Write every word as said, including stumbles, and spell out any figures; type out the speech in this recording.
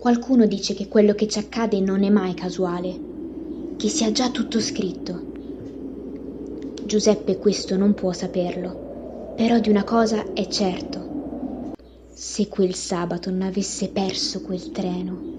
Qualcuno dice che quello che ci accade non è mai casuale, che sia già tutto scritto. Giuseppe questo non può saperlo, però di una cosa è certo. Se quel sabato non avesse perso quel treno,